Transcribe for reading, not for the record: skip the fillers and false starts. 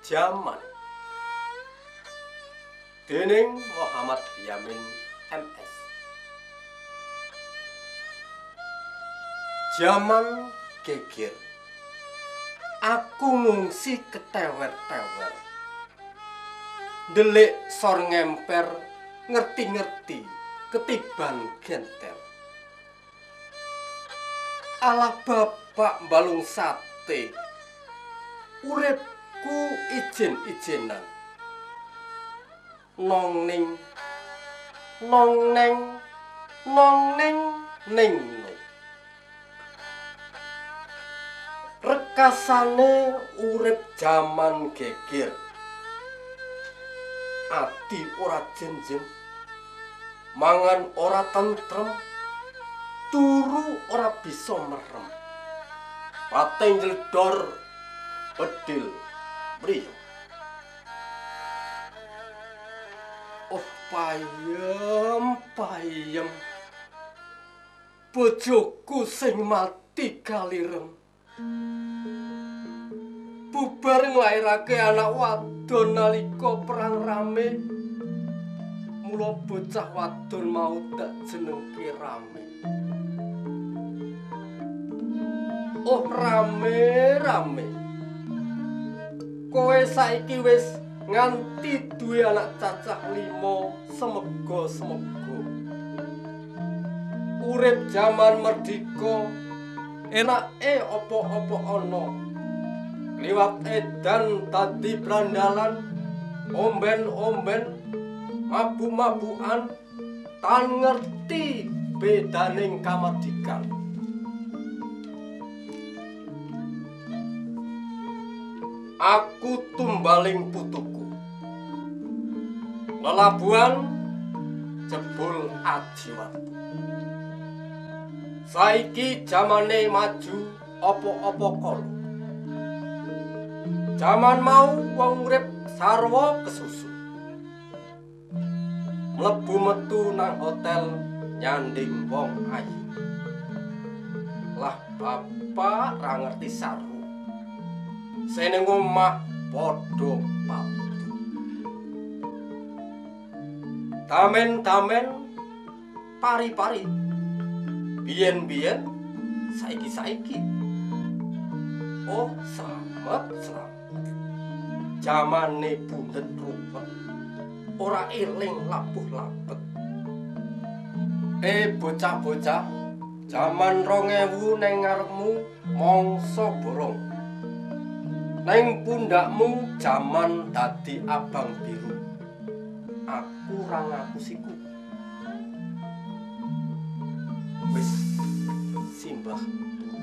Jaman dening Muhammad Yamin MS. Jaman geger, aku ngungsi ketewer-tewer, ndelik sor ngemper, ngerti-ngerti ketiban genter. Alah bapak balung sate, uripku ijen-ijenan. Nong ning ning rekasane urip jaman geger, ati ora jenjem, mangan ora tentrem, turu ora bisa merem, pateng jledor bedil mriyo. Oh payem bojoku sing mati kalirem, bubar nglairake anak wadon nalika perang rame, mula bocah wadon mau tak jenengke Rame. Oh rame kowe saiki wis nganti duwe anak cacah 5 semega-semega. Urip jaman merdika enake apa-apa ana, liwat edan dadi brandalan, omben-omben, mabuk-mabukan, tan ngerti bedaning kamardikan. Aku tumbaling putuku, lelabuhan jebul ajiwatu. Saiki jamane maju apa-apa kala, jaman mau wong urip sarwa kesusu, mlebu metu nang hotel nyanding wong ayu. Lah bapak ra ngerti saru, seneng omah padha patu. Damen-damen, pari-pari, biyen-biyen, saiki-saiki. Oh selamat. Jamane bundet rupet, ora eling labuh-labet. Bocah-bocah, jaman 2000 neng ngarepmu mangsa borong. Neng pundakmu jaman dadi abang biru. Aku ra ngaku siku. Wis simbah.